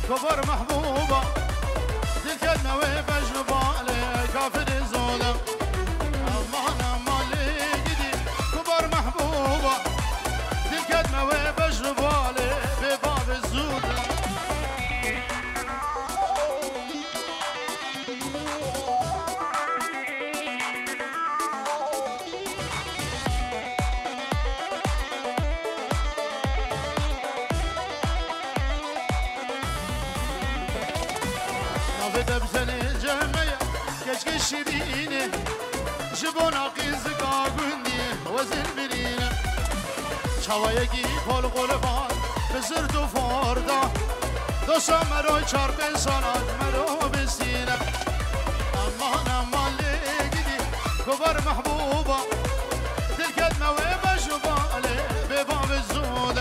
كبر محبوبة الكلمة وبجبالي كافر زولا أمان أمان لقدي كبر محبوبة الكلمة وبجبالي بباب الزولا نافذة بزني الجميع كشك شيرينه جبونا قيزقا قندي وزن برينه شوايقي قول قلبان بزرد و فاردا دوسا مرو چار بسانات مرو بسينه امان امان لقدي كبر محبوبة دل كلمة وبجبالي بباب الزودة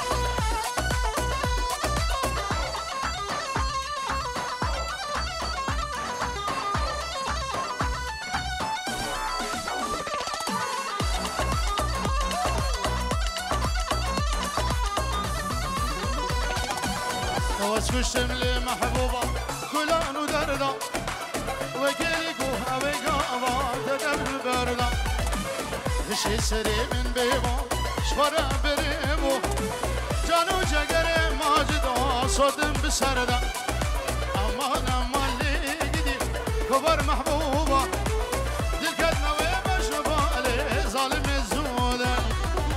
واسكشتم لمحبوبة كلان ودردا وكيكو هويقا تدبر بردا هشي سري من بيبا شفرا بريبو جانو جگري ماجدا صدم بسردا امان امان لقدي كبر